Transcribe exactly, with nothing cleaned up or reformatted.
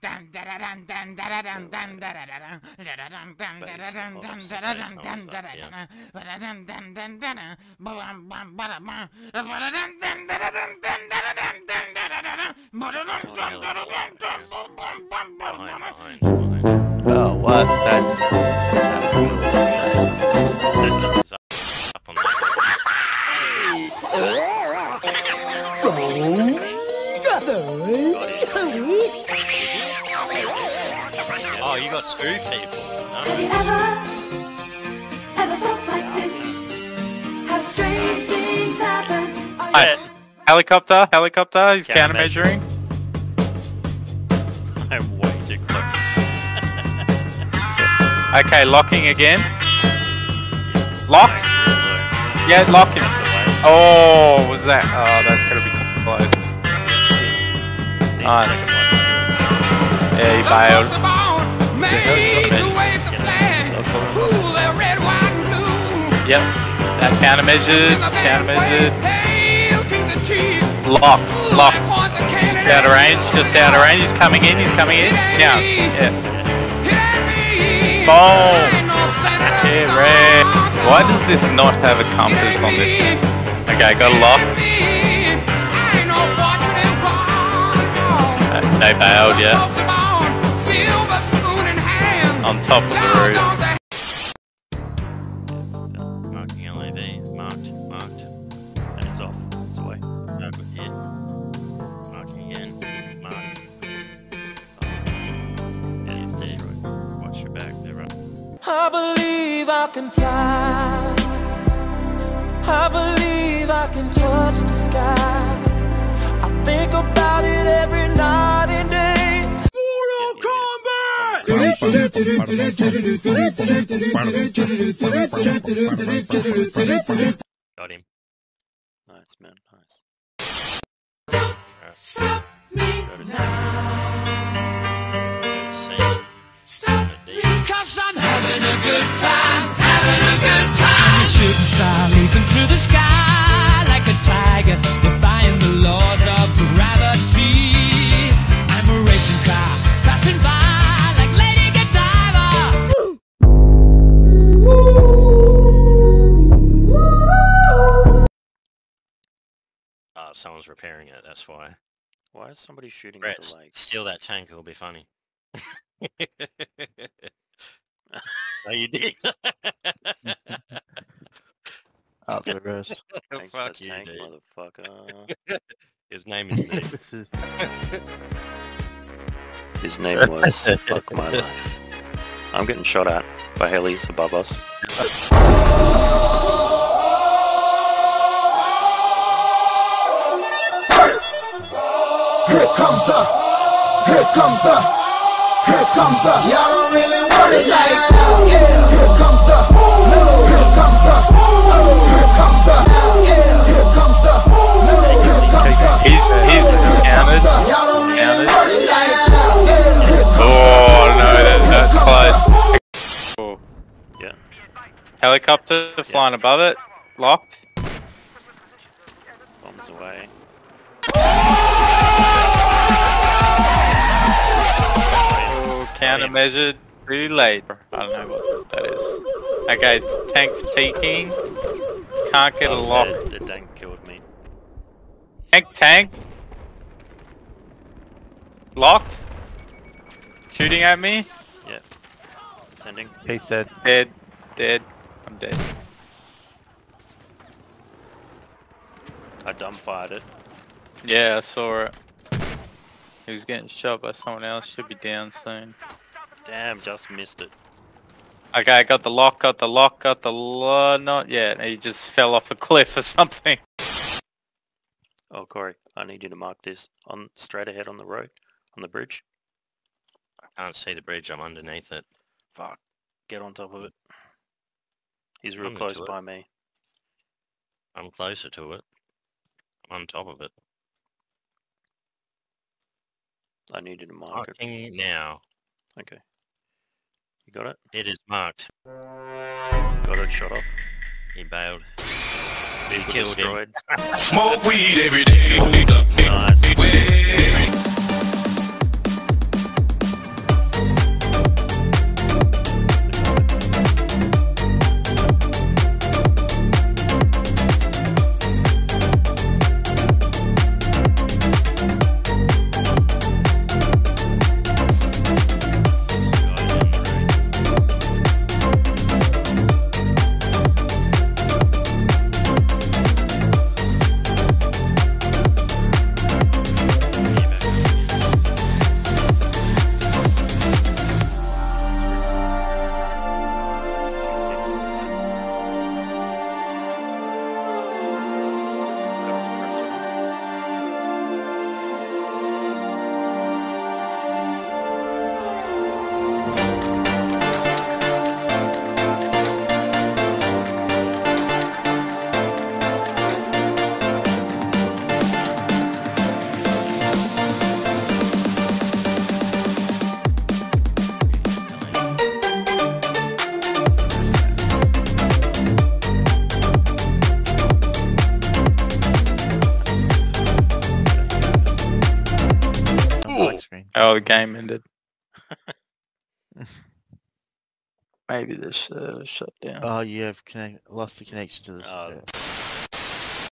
Oh, what? That's... Up on that. Oh, you got two people. Have you ever, ever felt like this? Have strange things happen? Nice. Helicopter, helicopter, he's countermeasuring. I'm way too close. Okay, locking again. Locked? Yeah, locking. Oh, was that? Oh, that's gonna be close. Nice. Yeah, he bailed. Yep. That countermeasured, countermeasured. Locked, locked. Just out of range, just out of range. He's coming in, he's coming in. Now, yeah. Boom! Yeah, red. Why does this not have a compass on this thing? Okay, got a lock. Uh, they bailed, yeah. On top of the roof. Marking L A V. Marked, marked. And it's off. It's away. No good hit. Marking again. Marked. Oh, yeah, he's destroyed. Watch your back, they're running. I believe I can fly. I believe I can touch the sky. I think about it every night and day. Mortal Kombat! Got him. Nice, man. Nice. Stop me Go to C. now. Go to C. Stop D. Cause I'm having a good time, having a good time. I'm a shooting star leaping through the sky like a tiger, defying the laws of gravity. I'm a racing car passing by like Lady Godiva. Uh, someone's repairing it, that's why. Why is somebody shooting Brett, at the lake? steal that tank, it'll be funny. Oh, you did? Out the rest. Thanks for Fuck the you, tank, dude. motherfucker. His name is Nick. His name was Fuck My Life. I'm getting shot at by helis above us. Here comes the, here comes the, here comes the, y'all don't really want it like, yeah. Here comes the, no, here comes the, oh, here comes the, yeah. Here comes the, no, here comes the, He's, he's counted. y'all don't really Counted. want it like, yeah. Here comes Oh, no, that, that's close. Oh. Yeah. Helicopter flying above it. Locked. Bombs away. Countermeasured. Really late. I don't know what that is. Okay, tank's peeking. Can't get a Oh, lock. The, the tank killed me. Tank, tank. Locked. Shooting at me. Yeah. Sending. He said, Dead. Dead. I'm dead. I dumbfired it. Yeah, I saw it. He was getting shot by someone else. Should be down soon. Damn, just missed it. Okay, I got the lock, got the lock, got the lo- not yet. He just fell off a cliff or something. Oh, Corey, I need you to mark this on straight ahead on the road, on the bridge. I can't see the bridge, I'm underneath it. Fuck. Get on top of it. He's real I'm close into it. by me. I'm closer to it. I'm on top of it. I need you to mark it. Marking now. Okay. You got it? It is marked. Got it shot off. He bailed. He Vehicle killed him. destroyed. Smoke weed every day. Nice. Black screen. Oh, the game ended. Maybe this uh, shut down. Oh, you have connect lost the connection to the Oh. server.